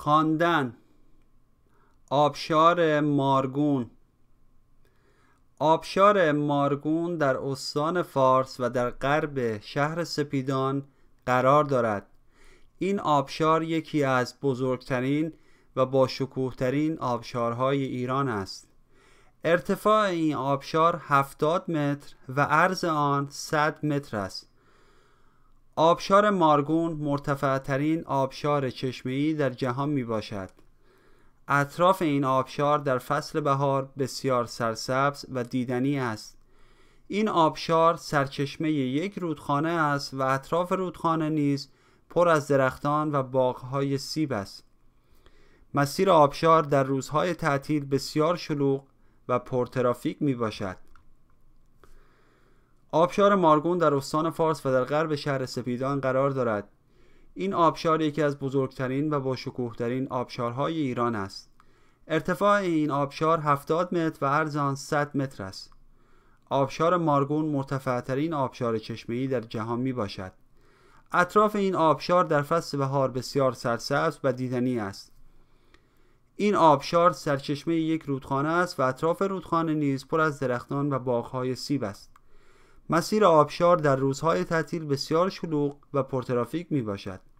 خواندن. آبشار مارگون. آبشار مارگون در استان فارس و در غرب شهر سپیدان قرار دارد. این آبشار یکی از بزرگترین و باشکوهترین آبشارهای ایران است. ارتفاع این آبشار 70 متر و عرض آن 100 متر است. آبشار مارگون مرتفع‌ترین آبشار چشمه‌ای در جهان می باشد. اطراف این آبشار در فصل بهار بسیار سرسبز و دیدنی است. این آبشار سرچشمه یک رودخانه است و اطراف رودخانه نیز پر از درختان و باغ‌های سیب است. مسیر آبشار در روزهای تعطیل بسیار شلوغ و پرترافیک می باشد. آبشار مارگون در استان فارس و در غرب شهر سپیدان قرار دارد. این آبشار یکی از بزرگترین و باشکوهترین آبشارهای ایران است. ارتفاع این آبشار 70 متر و عرض آن 100 متر است. آبشار مارگون مرتفع‌ترین آبشار چشمه‌ای در جهان می باشد. اطراف این آبشار در فصل بهار بسیار سرسبز و دیدنی است. این آبشار سرچشمه یک رودخانه است و اطراف رودخانه نیز پر از درختان و باغ‌های سیب است. مسیر آبشار در روزهای تعطیل بسیار شلوغ و پرترافیک می باشد.